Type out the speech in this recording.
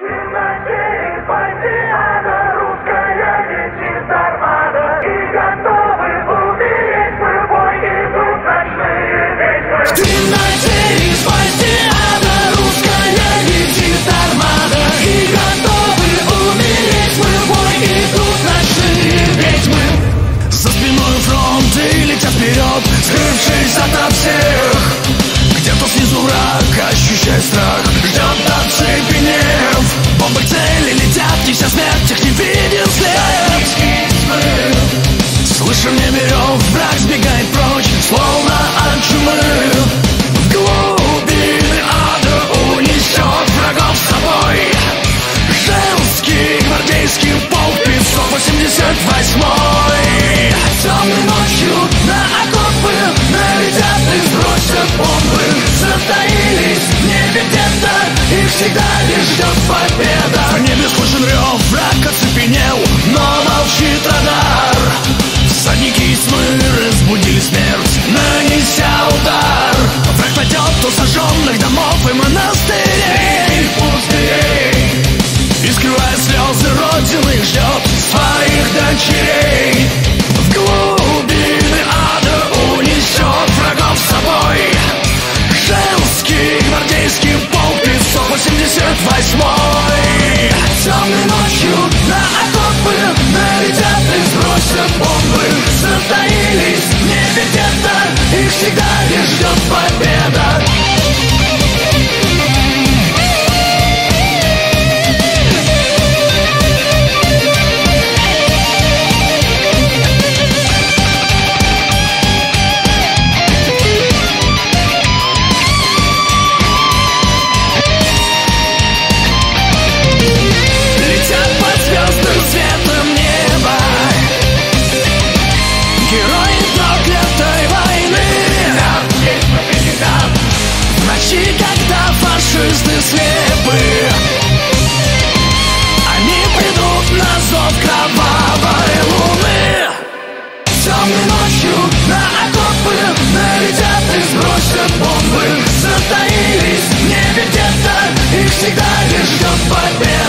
Скрывшись ото всех, где-то снизу враг, ощущая страх, ждет оцепенев. Бомбы цели летят, неся смерть, их не виден след. Слышим небе рев, враг сбегает прочь, словно от чумы. В глубины ада унесет врагов с собой. Женский гвардейский полк 588-й. Темной ночью на окопы налетят и сбросят бомбы. Затаились в небе где-то, их всегда лишь ждет победа. В небе слышен рев, враг оцепенел, но молчит радар. Всадники из тьмы разбудили смерть, нанеся удар. Враг найдет у сожженных домов и монастырей, пустырей. И скрывая слезы родины, ждет своих дочерей. В глубины ада унесет врагов с собой. Женский гвардейский полк 588-й. Темной ночью на окопы налетят и сбросят бомбы. Затаились в небе где-то, их всегда лишь ждет победа. Когда фашисты слепы, они придут на зов кровавой луны. Темной ночью на окопы налетят и сбросят бомбы. Затаились в небе где-то, их всегда лишь ждет победа.